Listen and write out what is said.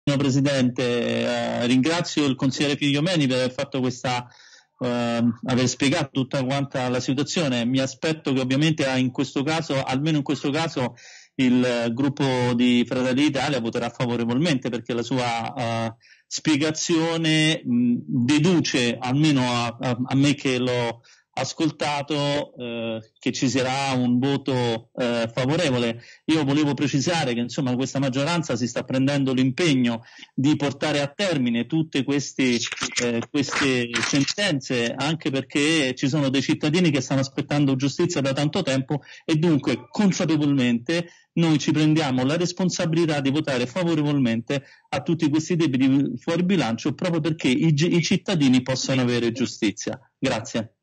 Presidente, ringrazio il consigliere Figliomeni per aver fatto aver spiegato tutta quanta la situazione. Mi aspetto che ovviamente almeno in questo caso, il gruppo di Fratelli d'Italia voterà favorevolmente, perché la sua spiegazione deduce, almeno a me che l'ho ascoltato, che ci sarà un voto favorevole. Io volevo precisare che insomma questa maggioranza si sta prendendo l'impegno di portare a termine tutte queste sentenze, anche perché ci sono dei cittadini che stanno aspettando giustizia da tanto tempo, e dunque consapevolmente noi ci prendiamo la responsabilità di votare favorevolmente a tutti questi debiti fuori bilancio, proprio perché i cittadini possano avere giustizia. Grazie.